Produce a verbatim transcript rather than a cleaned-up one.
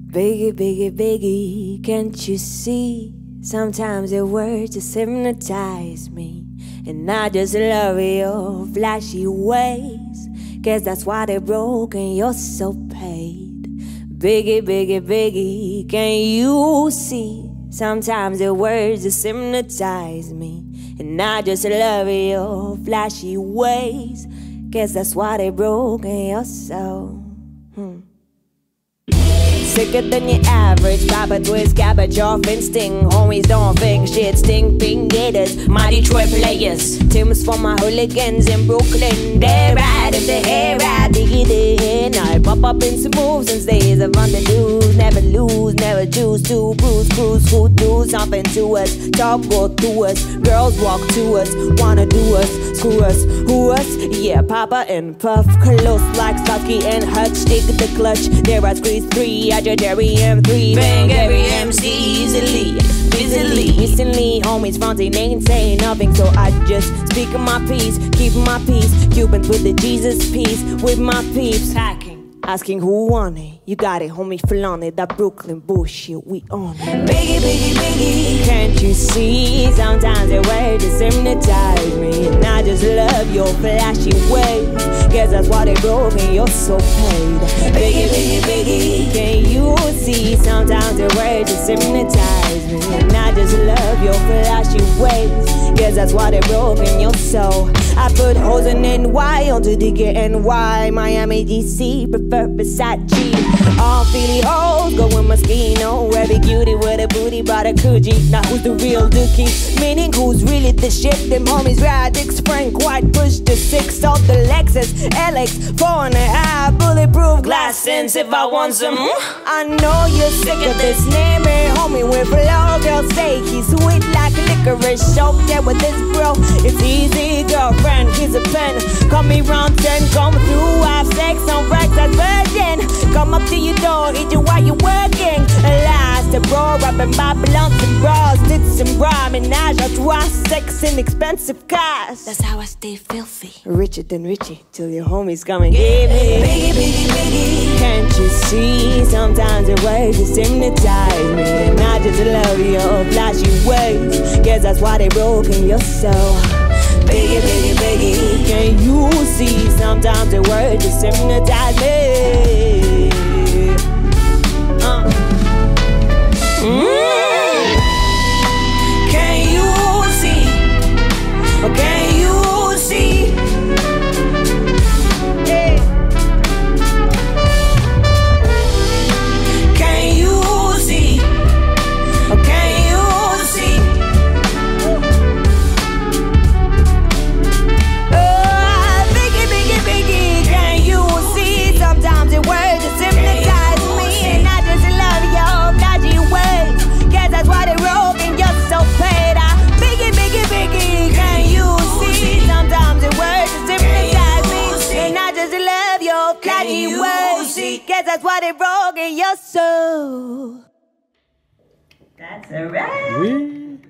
Biggie, biggie, biggie, can't you see? Sometimes your words just hypnotize me, and I just love your flashy ways, 'cause that's why they're broke and you're so paid. Biggie, biggie, biggie, can you see? Sometimes your words just hypnotize me, and I just love your flashy ways, 'cause that's why they broke and you're so hmm. Sicker than your average, Papa twist, cabbage off instinct. Homies don't think shit, stink pink gators, my Detroit players. Tim's for my hooligans in Brooklyn. They're right if they hair right, diggy in. I pop up in some moves since days of under news. Never lose, never choose to bruise, cruise, who do something to us. Talk go through us, girls walk to us, wanna do us, screw us, who us? Yeah, Papa and Puff, close like Saki and Hutch, stick the clutch. There I squeeze three, I Jerry M three, bang every M C easily, busily. Recently, homies fronting ain't saying nothing, so I just speak my peace, keep my peace. Cubans with the Jesus peace, with my peeps. Hacking, asking who want it. You got it, homie, flaunt it. That Brooklyn bullshit, we on it. Biggie, biggie, biggie, can't you see? Sometimes your words just hypnotize me, and I just love your flashy ways, 'cause that's why they broke and you're so paid. Biggie, biggie, biggie, can you see? Sometimes your words just hypnotize me, and I just love your flashy ways, 'cause that's why they broke and you're so. I put hoes in N Y onto the get N Y. Miami, D C, prefer Versace. All Philly hoes go with Moschino. Every cutie with a booty brought a coochie. Now who's the real dookie? Meaning who's really the shit? Them homies Radix, Frank White, push the six off the Lexus L X, four and a half, bulletproof glass sense if I want some. I know you're sick of this name, and homie with flow. Girls say he's sweet like licorice. Show there with this bro, it's easy, girlfriend. Here's a pen, call me round ten, come through, have sex on racks as virgin. Come up to your door, eat you while you're working. Last the bro, rapping Babylon and bras, tits and bra, menage a trois, sex and expensive cars. That's how I stay filthy, richer than Richie, till your homies come and give me. Biggie, biggie, biggie, can't you see? Sometimes your words just hypnotize me, and I just love your flashy ways, 'cause that's why they broke and you're so. Biggie, biggie, biggie, can you see? Sometimes the words just hypnotize me. Uh. Mm. Can you see? Oh, can you see? Yeah. Can you see? Oh, can you see? Sometimes your words just hypnotize me, and I just love your flashy ways, 'cause that's why they broke and you're so paid. I biggie, biggie, biggie, can you see? Sometimes your words just hypnotize me, and I just love your flashy ways, 'cause that's why they broke and you're so. That's a wrap.